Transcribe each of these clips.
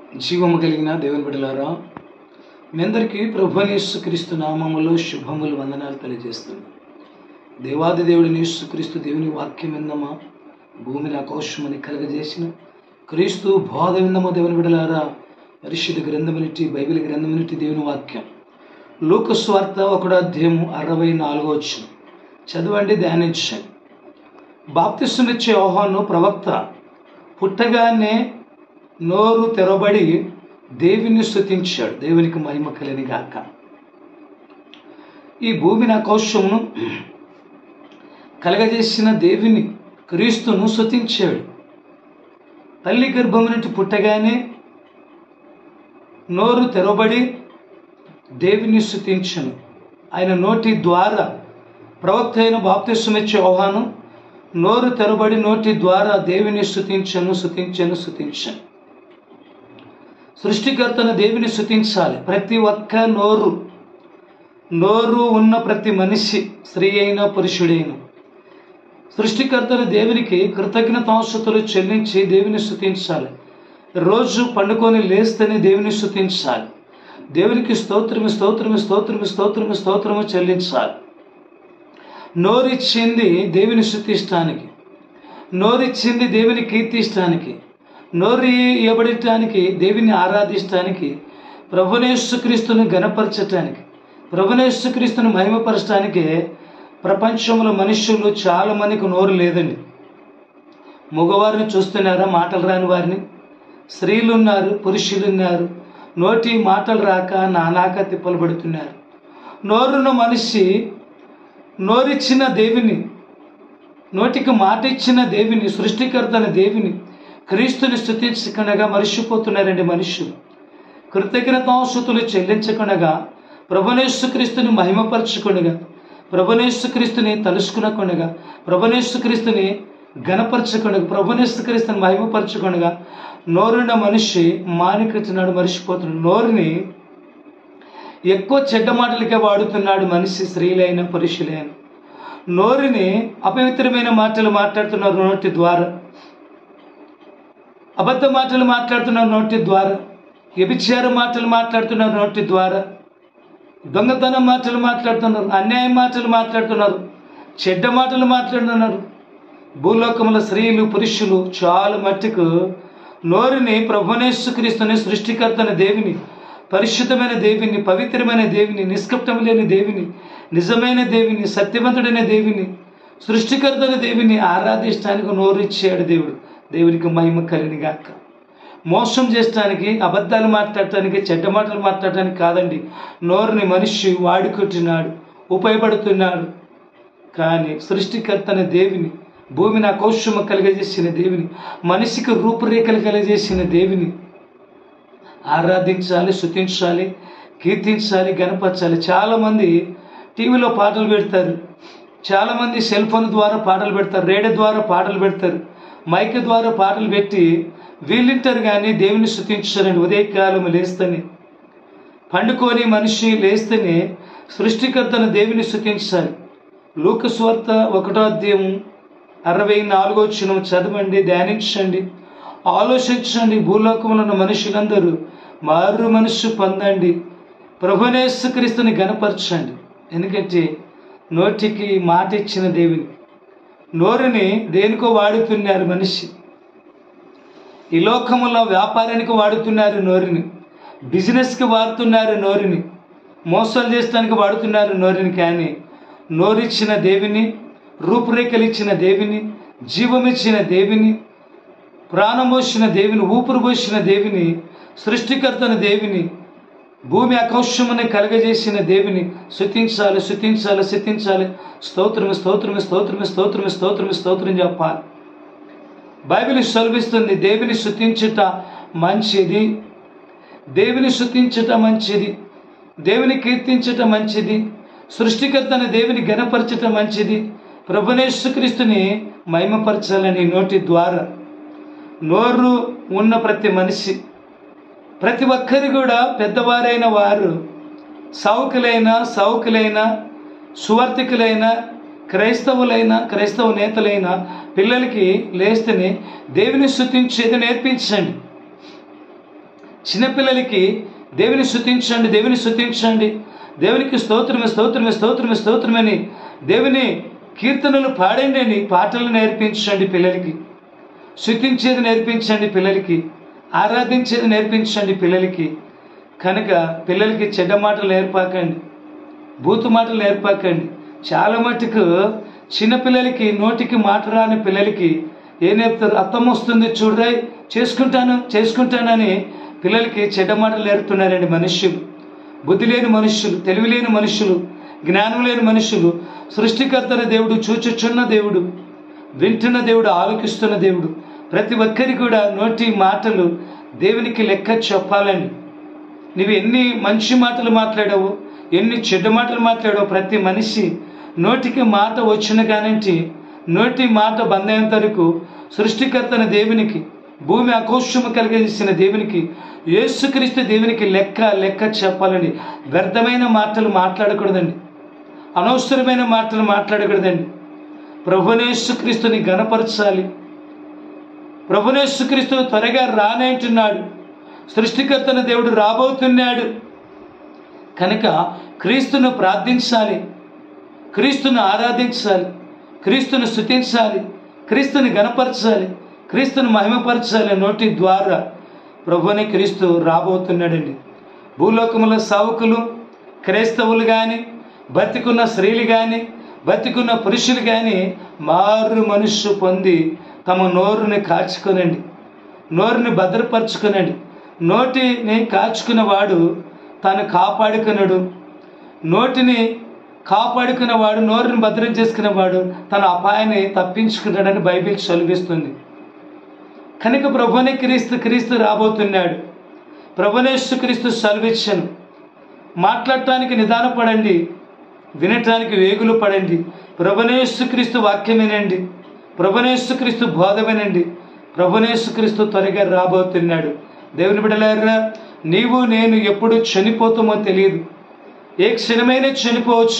జీవము కలిగిన దేవుని బిడ్డలారా, మీ అందరికీ ప్రభువైన యేసుక్రీస్తు నామములో శుభములు వందనాలు తెలియజేస్తున్నాను. దేవాది దేవుడిని యేసుక్రీస్తు దేవుని వాక్యం విందమా, భూమిని ఆకాశమని కలగజేసిన క్రీస్తు బోధ విందమా దేవుని బిడ్డలారా. పరిశుద్ధ గ్రంథమునిటి బైబిల్ గ్రంథమునిటి దేవుని వాక్యం లూకా సువార్త 1:64 చదవండి, ధ్యానించండి. బాప్తిస్మమిచ్చే యోహాను ప్రవక్త పుట్టగానే నోరు తెరవబడి దేవుని స్తుతించాడు. దేవునికి మహిమ కలిని గాక. ఈ భూమిని ఆకాశమును కలగజేసిన దేవుని క్రీస్తును స్తుతించాడు. తల్లి గర్భం నుండి పుట్టగానే నోరు తెరవబడి దేవుని స్తుతించను. ఆయన నోటి ద్వారా ప్రవక్త అయిన బాప్తిస్మమిచ్చే యోహాను నోరు తెరబడి నోటి ద్వారా దేవుని స్తుతించను. సృష్టికర్తను దేవుని స్తుతించాలి. ప్రతి ఒక్క నోరు ఉన్న ప్రతి మనిషి, స్త్రీ అయినా పురుషుడైనా, సృష్టికర్తను దేవునికి కృతజ్ఞతాస్తుతులు చెల్లించి దేవుని స్తుతించాలి. రోజు పండుకొని లేస్తేనే దేవుని స్తుతించాలి. దేవునికి స్తోత్రము చెల్లించాలి. నోరిచ్చింది దేవుని స్తుతించడానికి, నోరిచ్చింది దేవుని కీర్తించడానికి, నోరు ఇవ్వబడటానికి, దేవుని ఆరాధించడానికి, ప్రభువైన యేసుక్రీస్తును ఘనపరచటానికి, ప్రభువైన యేసుక్రీస్తును మహిమపరచడానికే ప్రపంచంలో మనుషులు చాలా మందికి నోరు లేదండి. మగవారిని చూస్తున్నారా, మాటలు రాని వారిని? స్త్రీలు ఉన్నారు, పురుషులు ఉన్నారు. నోటి మాటలు రాక నానాక తిప్పలు పడుతున్నారు. నోరున్న మనిషి నోరిచ్చిన దేవుని, నోటికి మాట ఇచ్చిన దేవుని, సృష్టికర్తన దేవుని, క్రీస్తుని స్తుతించకుండా మరిచిపోతున్నారండి మనుషులు. కృతజ్ఞతాస్తుతులు చెల్లించకుండా, ప్రభువైన యేసుక్రీస్తుని మహిమపరచుకొనగా, ప్రభువైన యేసుక్రీస్తుని తలుసుకునకొనగా, ప్రభువైన యేసుక్రీస్తుని ఘనపరచుకొనగా, ప్రభువైన యేసుక్రీస్తుని మహిమపరచుకొనగా నోరున్న మనిషి మానికట్టున్నాడు, మరిచిపోతున్నాడు. నోరుని ఎక్కువ చెడ్డ మాటలకే వాడుతున్నాడు మనిషి, స్త్రీలైన పురుషులైన. నోరుని అపవిత్రమైన మాటలు మాట్లాడుతున్నారు నోటి ద్వారా, అబద్ధ మాటలు మాట్లాడుతున్నారు నోటి ద్వారా, వ్యభిచార మాటలు మాట్లాడుతున్నారు నోటి ద్వారా, దొంగతనం మాటలు మాట్లాడుతున్నారు, అన్యాయ మాటలు మాట్లాడుతున్నారు, చెడ్డ మాటలు మాట్లాడుతున్నారు. భూలోకంలో స్త్రీలు పురుషులు చాలా మట్టుకు నోరుని ప్రభువైన యేసుక్రీస్తుని, సృష్టికర్తన దేవుని, పరిశుద్ధమైన దేవుని, పవిత్రమైన దేవుని, నిష్కపటం లేని దేవుని, నిజమైన దేవుని, సత్యవంతుడైన దేవుని, సృష్టికర్తన దేవుని ఆరాధించడానికి నోరు ఇచ్చాడు దేవుడు. దేవునికి మహిమ కలిని గాక. మోసం చేయడానికి, అబద్ధాలు మాట్లాడటానికి, చెడ్డ మాటలు మాట్లాడటానికి కాదండి. నోరుని మనిషి వాడుకుంటున్నాడు, ఉపయోగపడుతున్నాడు. కానీ సృష్టికర్తన దేవుని, భూమిని ఆకాశము కలుగజేసిన దేవుని, మనిషికి రూపురేఖలు కలిగజేసిన దేవుని ఆరాధించాలి, స్తుతించాలి, కీర్తించాలి, గణపరచాలి. చాలామంది టీవీలో పాటలు పెడతారు, చాలామంది సెల్ ఫోన్ ద్వారా పాటలు పెడతారు, రేడియో ద్వారా పాటలు పెడతారు, మైక్ ద్వారా పాటలు పెట్టి వీళ్ళింటారు కానీ దేవుని స్తుతించారండి. ఉదయకాలం లేస్తేనే, పండుకొని మనిషి లేస్తేనే సృష్టికర్తను దేవుని స్తుతించాలి. లూకా సువార్త 1:64 చదవండి, ధ్యానించండి, ఆలోచించండి. భూలోకంలో ఉన్న మనుషులందరూ మారు మనస్సు పొందండి, ప్రభువైన యేసుక్రీస్తుని ఘనపరచండి. ఎందుకంటే నోటికి మాట ఇచ్చిన దేవుని, నోరుని దేనికో వాడుతున్నారు మనిషి. ఈ లోకంలో వ్యాపారానికి వాడుతున్నారు నోరుని, బిజినెస్కి వాడుతున్నారు నోరుని, మోసాలు చేయడానికి వాడుతున్నారు నోరుని. కానీ నోరిచ్చిన దేవుని, రూపురేఖలు ఇచ్చిన దేవుని, జీవమిచ్చిన దేవుని, ప్రాణం పోసిన దేవుని, ఊపిరి పోసిన దేవుని, సృష్టికర్తన దేవుని, భూమి ఆకాశముని కలగజేసిన దేవుని స్తుతించాలి. స్తోత్రం చెప్పాలి. బైబిల్ సెలవిస్తుంది, దేవుని స్తుతించుట మంచిది, దేవుని స్తుతించుట మంచిది, దేవుని కీర్తించుట మంచిది, సృష్టికర్తన దేవుని ఘనపరచుట మంచిది, ప్రభువైన యేసుక్రీస్తుని మహిమపరచాలని నోటి ద్వారా. నోరు ఉన్న ప్రతి మనిషి, ప్రతి ఒక్కరు కూడా, పెద్దవారైన వారు, సౌకులైన సువార్థికులైన క్రైస్తవ నేతలైన పిల్లలకి లేస్తేనే దేవుని స్తుతించేది నేర్పించండి. చిన్నపిల్లలకి దేవుని స్తుతించండి, దేవుని స్తుతించండి, దేవునికి స్తోత్రమే స్తోత్రమే స్తోత్రమే స్తోత్రమని దేవుని కీర్తనలు పాడండి అని పాటలు నేర్పించండి పిల్లలకి. స్తుతించేది నేర్పించండి పిల్లలకి, ఆరాధించేది నేర్పించండి పిల్లలకి. కనుక పిల్లలకి చెడ్డ మాటలు నేర్పాకండి, బూతు మాటలు నేర్పాకండి. చాలా మటుకు చిన్నపిల్లలకి నోటికి మాట రాని పిల్లలకి ఏం నేర్పుతారు? అత్తం వస్తుంది చూడరాయ్, చేసుకుంటానని పిల్లలకి చెడ్డ మాటలు నేర్పుతున్నారండి మనుష్యులు. బుద్ధి లేని మనుష్యులు, తెలివి లేని మనుషులు, జ్ఞానం లేని మనుషులు. సృష్టికర్తన దేవుడు, చూచుచున్న దేవుడు, వింటున్న దేవుడు, ఆలోకిస్తున్న దేవుడు. ప్రతి ఒక్కరి కూడా నోటి మాటలు దేవునికి లెక్క చెప్పాలండి. నువ్వు ఎన్ని మంచి మాటలు మాట్లాడావు, ఎన్ని చెడ్డ మాటలు మాట్లాడావు, ప్రతి మనిషి నోటికి మాట వచ్చిన కానించి నోటి మాట బంధేంత వరకు సృష్టికర్తన దేవునికి, భూమి ఆకాశము కలిగించిన దేవునికి, యేసుక్రీస్తు దేవునికి లెక్క చెప్పాలండి. వ్యర్థమైన మాటలు మాట్లాడకూడదండి, అనవసరమైన మాటలు మాట్లాడకూడదండి. ప్రభునేసుక్రీస్తుని గణపరచాలి. ప్రభునేసుక్రీస్తు త్వరగా రానంటున్నాడు. సృష్టికర్తన దేవుడు రాబోతున్నాడు. కనుక క్రీస్తును ప్రార్థించాలి, క్రీస్తును ఆరాధించాలి, క్రీస్తును స్తుతించాలి, క్రీస్తుని గణపరచాలి, క్రీస్తును మహిమపరచాలి. నోటి ద్వారా ప్రభువుని క్రీస్తు రాబోతున్నాడండి. భూలోకముల సావుకులు, క్రైస్తవులు కానీ, బతికున్న స్త్రీలు కానీ, బతికున్న పురుషులు కానీ మారు మనస్సు పొంది తమ నోరుని కాచుకునండి, నోరుని భద్రపరచుకునండి. నోటిని కాచుకున్నవాడు తాను కాపాడుకున్నాడు, నోటిని కాపాడుకున్నవాడు, నోరుని భద్రం చేసుకునేవాడు తన అపాయాన్ని తప్పించుకున్నాడని బైబిల్ చదివిస్తుంది. కనుక ప్రభువుని క్రీస్తు రాబోతున్నాడు. ప్రభునేసు క్రీస్తు సెలవిచ్చాను. మాట్లాడటానికి నిదానపడండి, వినటానికి వేగులు పడండి. ప్రభునేసు క్రీస్తు వాక్యం వినండి, ప్రభునేసు క్రీస్తు బోధ వినండి. ప్రభునేసు క్రీస్తు త్వరగా రాబోతున్నాడు. దేవుని బిడ్డలారా, నీవు నేను ఎప్పుడు చనిపోతామో తెలియదు. ఏ క్షణమైనా చనిపోవచ్చు,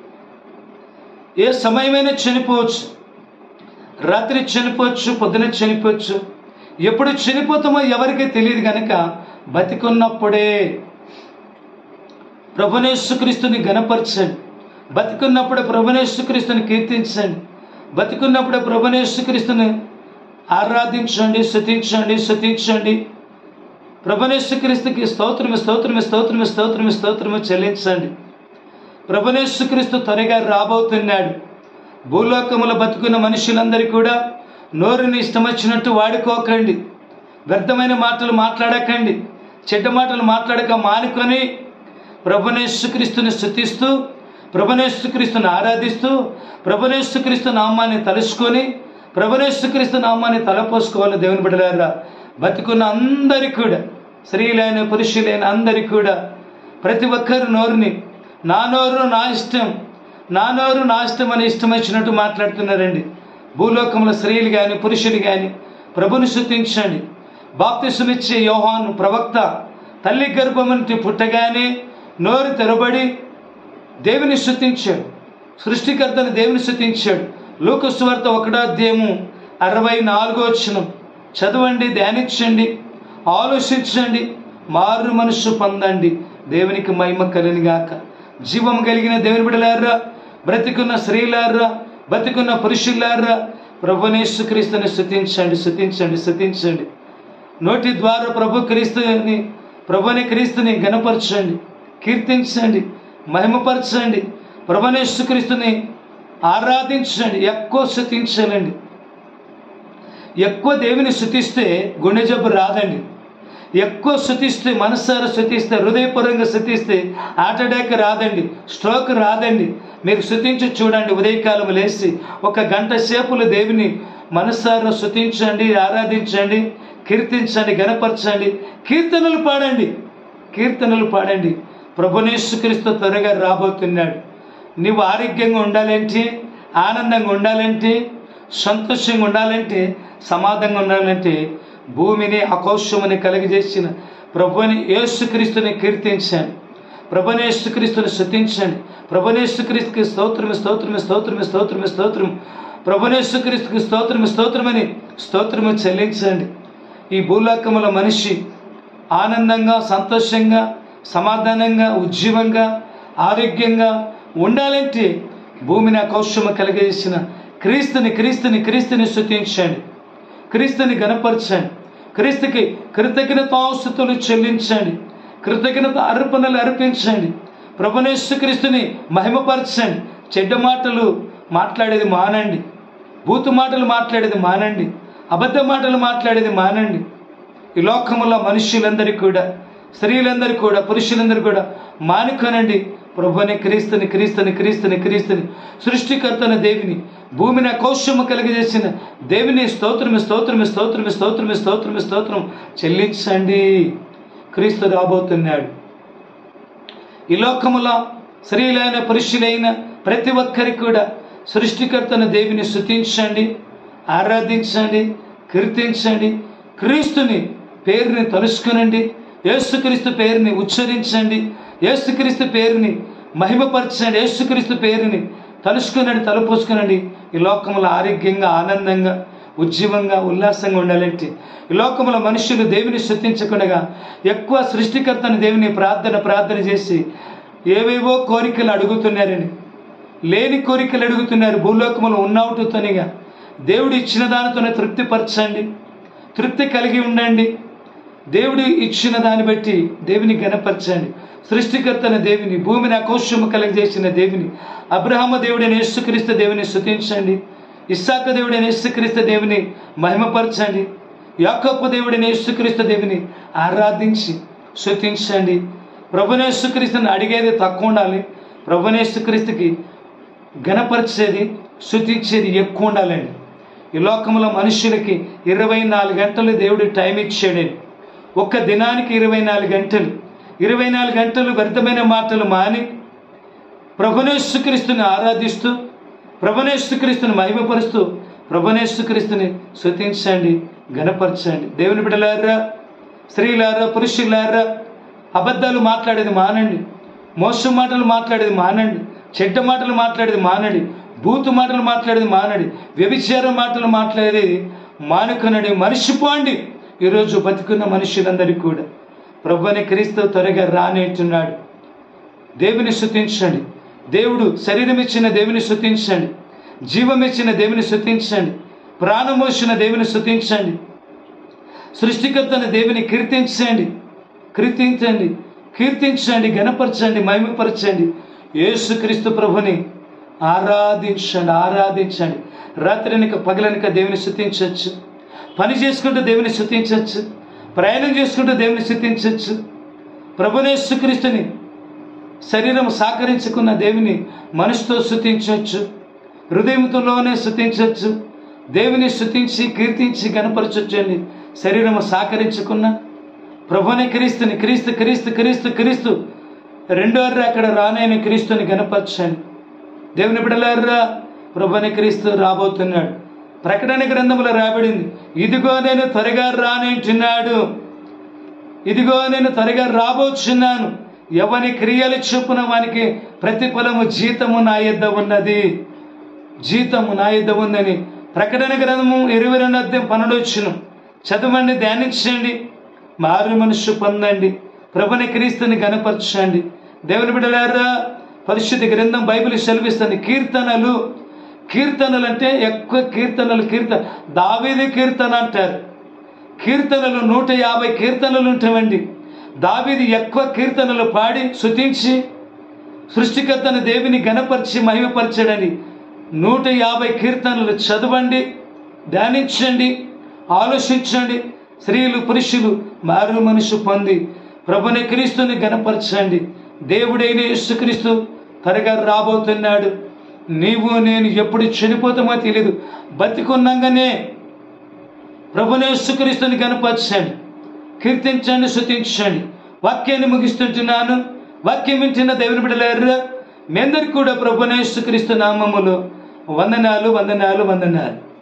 ఏ సమయమైనా చనిపోవచ్చు. రాత్రి చనిపోవచ్చు, పొద్దున చనిపోవచ్చు. ఎప్పుడు చనిపోతామో ఎవరికీ తెలియదు. కనుక బతికున్నప్పుడే ప్రభునేసుక్రీస్తుని గణపరచండి, బతికున్నప్పుడే ప్రభునేసుక్రీస్తుని కీర్తించండి, బతికున్నప్పుడే ప్రభునేసుక్రీస్తుని ఆరాధించండి, స్తుతించండి. ప్రభునేసుక్రీస్తుకి స్తోత్రము చెల్లించండి. ప్రభునేసుక్రీస్తు త్వరగా రాబోతున్నాడు. భూలోకములో బతుకున్న మనుషులందరూ కూడా నోరుని ఇష్టం వచ్చినట్టు వాడుకోకండి, వ్యర్థమైన మాటలు మాట్లాడకండి, చెడ్డ మాటలు మాట్లాడక మానుకొని ప్రభునేసుక్రీస్తుని స్తుతిస్తూ, ప్రభునేసుక్రీస్తుని ఆరాధిస్తూ, ప్రభునేసుక్రీస్తు నామాన్ని తలుసుకొని, ప్రభునేసుక్రీస్తు నామాన్ని తలపోసుకోవాలి. దేవుని బిడ్డలారా, బతుకున్న అందరికీ కూడా, స్త్రీలైన పురుషులైన అందరికీ కూడా ప్రతి ఒక్కరు నోరుని నా నోరు నా ఇష్టం, నా నోరు నా ఇష్టం అని ఇష్టం వచ్చినట్టు మాట్లాడుతున్నారండి. భూలోకంలో స్త్రీలు కానీ పురుషులు కానీ ప్రభుని స్తుతించండి. బాప్తిసమిచ్చే యోహాను ప్రవక్త తల్లి గర్భం నుండి పుట్టగానే నోరు తెరబడి దేవుని స్తుతించాడు, సృష్టికర్తను దేవుని స్తుతించాడు. లూకా సువార్త 1:64 చదవండి, ధ్యానించండి, ఆలోచించండి, మారు మనస్సు పొందండి. దేవునికి మహిమ కలుగునుగాక. జీవం కలిగిన దేవుని బిడ్డలారా, బ్రతికున్న స్త్రీలారా, బతికున్న పురుషులారా, ప్రభునేసుక్రీస్తుని స్తుతించండి. నోటి ద్వారా ప్రభుని క్రీస్తుని గణపరచండి, కీర్తించండి, మహిమపరచండి. ప్రభునేసుక్రీస్తుని ఆరాధించండి, ఎక్కువ స్తుతించాలండి. ఎక్కువ దేవుని స్తుతిస్తే గుండె జబ్బు రాదండి. ఎక్కువ స్తుతిస్తే, మనసారా స్తుతిస్తే, హృదయపూర్వకంగా స్తుతిస్తే హార్ట్ అటాక్ రాదండి, స్ట్రోక్ రాదండి. మీరు స్తుతించి చూడండి. ఉదయకాలం లేచి 1 గంట సేపులు దేవుని మనసారా స్తుతించండి, ఆరాధించండి, కీర్తించండి, గణపరచండి. కీర్తనలు పాడండి. ప్రభునేసుక్రీస్తు త్వరగా రాబోతున్నాడు. నీవు ఆరోగ్యంగా ఉండాలంటే, ఆనందంగా ఉండాలంటే, సంతోషంగా ఉండాలంటే, సమాధానంగా ఉండాలంటే భూమిని ఆకాశముని కలిగజేసిన ప్రభుని యేసుక్రీస్తుని కీర్తించండి, ప్రభుని యేసుక్రీస్తుని స్తుతించండి. ప్రభునేసుక్రీస్తుకి స్తోత్రం. ప్రభునేసుక్రీస్తుకి స్తోత్రమని స్తోత్రము చెల్లించండి. ఈ భూలోకముల మనిషి ఆనందంగా, సంతోషంగా, సమాధానంగా, ఉజ్జీవంగా, ఆరోగ్యంగా ఉండాలంటే భూమిని ఆకాశము కలిగజేసిన క్రీస్తుని స్తుతించండి, క్రీస్తుని గణపరచండి, క్రీస్తుకి కృతజ్ఞతాస్తుతులు చెల్లించండి, కృతజ్ఞత అర్పణలు అర్పించండి, ప్రభువైన యేసుక్రీస్తుని మహిమపరచండి. చెడ్డ మాటలు మాట్లాడేది మానండి, బూతు మాటలు మాట్లాడేది మానండి, అబద్ధ మాటలు మాట్లాడేది మానండి. ఈ లోకములో మనుష్యులందరికీ కూడా, స్త్రీలందరూ కూడా, పురుషులందరూ కూడా మానుకొనండి. ప్రభువైన క్రీస్తుని సృష్టికర్తన దేవుని, భూమిని ఆకాశము కలిగజేసిన దేవుని స్తోత్రం చెల్లించండి. క్రీస్తు రాబోతున్నాడు. ఈ లోకములో స్త్రీలైన పురుషులైన ప్రతి ఒక్కరికి కూడా సృష్టికర్తన దేవుని స్తుతించండి, ఆరాధించండి, కీర్తించండి. క్రీస్తుని పేరుని తలుసుకునండి, యేసుక్రీస్తు పేరుని ఉచ్చరించండి, యేసుక్రీస్తు పేరుని మహిమపరచండి, యేసుక్రీస్తు పేరుని తలుసుకునండి, తలపోసుకునండి. ఈ లోకంలో ఆరోగ్యంగా, ఆనందంగా, ఉజ్జీవంగా, ఉల్లాసంగా ఉండాలంటే ఈ లోకంలో మనుషులు దేవుని స్తుతించకుండా ఎక్కువ సృష్టికర్తని దేవుని ప్రార్థన చేసి ఏవేవో కోరికలు అడుగుతున్నారని, లేని కోరికలు అడుగుతున్నారు. భూలోకములో ఉన్నవుటుతోనిగా దేవుడు ఇచ్చిన దానితోనే తృప్తిపరచండి, తృప్తి కలిగి ఉండండి. దేవుడు ఇచ్చిన దాన్ని బట్టి దేవుని గణపరచండి. సృష్టికర్తన దేవుని, భూమిని ఆకాశము కలిగజేసిన దేవుని, అబ్రహాము దేవుడైన యేసుక్రీస్తు దేవుని స్తుతించండి, ఇస్సాకు దేవుడైన యేసుక్రీస్తు దేవుని మహిమపరచండి, యాకోబు దేవుడైన యేసుక్రీస్తు దేవుని ఆరాధించి స్తుతించండి. ప్రభువైన యేసుక్రీస్తుని అడిగేది తక్కువ ఉండాలి, ప్రభువైన యేసుక్రీస్తుకి గణపరిచేది, స్తుతించేది ఎక్కువ ఉండాలండి. ఈ లోకంలో మనుషులకి 24 గంటలు దేవుడు టైం ఇచ్చాడండి. ఒక్క దినానికి 24 గంటలు, 24 గంటలు వ్యర్థమైన మాటలు మాని ప్రభువైన యేసుక్రీస్తుని ఆరాధిస్తూ, ప్రభువైన యేసుక్రీస్తుని మహిమపరుస్తూ, ప్రభువైన యేసుక్రీస్తుని స్తుతించండి, గణపరచండి. దేవుని బిడ్డలారా, స్త్రీలారా, పురుషులారా, అబద్ధాలు మాట్లాడేది మానండి, మోసం మాటలు మాట్లాడేది మానండి, చెడ్డ మాటలు మాట్లాడేది మానండి, బూతు మాటలు మాట్లాడేది మానండి, వ్యభిచార మాటలు మాట్లాడేది మానుకొనండి, మరిచిపోండి. ఈరోజు బతుకున్న మనుషులందరికీ కూడా ప్రభువైన క్రీస్తు త్వరగా రానేట్టున్నాడు. దేవుని స్తుతించండి. దేవుడు శరీరం ఇచ్చిన దేవుని స్తుతించండి, జీవం ఇచ్చిన దేవుని స్తుతించండి, ప్రాణం పోసిన దేవుని స్తుతించండి, సృష్టికర్తన దేవుని కీర్తించండి, గణపరచండి, మహిమపరచండి. యేసుక్రీస్తు ప్రభుని ఆరాధించండి. రాత్రనక పగలనక దేవుని స్తుతించవచ్చు, పని చేసుకుంటూ దేవుని స్తుతించవచ్చు, ప్రయాణం చేసుకుంటూ దేవుని స్తుతించవచ్చు. ప్రభువైన యేసుక్రీస్తుని శరీరం సహకరించుకున్న దేవుని మనసుతో స్తుతించవచ్చు, హృదయంతోనే స్తుతించవచ్చు. దేవుని స్తుతించి, కీర్తించి, గణపరచొచ్చండి. శరీరం సహకరించుకున్న ప్రభువైన క్రీస్తు రెండోర్రా అక్కడ రానైన క్రీస్తుని గణపరచండి. దేవుని బిడ్డలారా, ప్రభువైన క్రీస్తు రాబోతున్నాడు. ప్రకటన గ్రంథంలో రాబడింది, ఇదిగో నేను త్వరగా రానంటున్నాడు, ఇదిగో నేను త్వరగా రాబోచున్నాను, ఎవని క్రియలు చొప్పున వానికి ప్రతిఫలము జీతము నా యొద్ద ఉందని ప్రకటన గ్రంథము 22:12 చదవండి, ధ్యానించండి, మారు మనస్సు పొందండి, ప్రభువైన క్రీస్తుని గణపరచండి. దేవుని బిడ్డలారా, పరిశుద్ధ గ్రంథం బైబిల్ సెలవిస్తుంది, కీర్తనలు అంటే ఎక్కువ కీర్తనలు, దావీదు కీర్తన అంటారు. కీర్తనలు 150 కీర్తనలు ఉంటాయండి. దావీదు ఎక్కువ కీర్తనలు పాడి స్తుతించి సృష్టికర్తను దేవుని గణపరిచి మహిమపరచడని 150 కీర్తనలు చదవండి, ధ్యానించండి, ఆలోచించండి. స్త్రీలు పురుషులు మారు మనసు పొంది ప్రభువైన క్రీస్తుని గణపరచండి. దేవుడైన యేసుక్రీస్తు త్వరగా రాబోతున్నాడు. నీవు నేను ఎప్పుడు చనిపోతామో తెలియదు, బతికున్నాగానే ప్రభువైన యేసుక్రీస్తుని గణపరచండి, కీర్తించండి, స్తుతించండి. వాక్యాన్ని ముగిస్తుంటున్నాను. వాక్యం వింటున్న దేవుని బిడ్డలారా, మీ అందరికీ కూడా ప్రభువైన యేసుక్రీస్తు నామములో వందనాలు.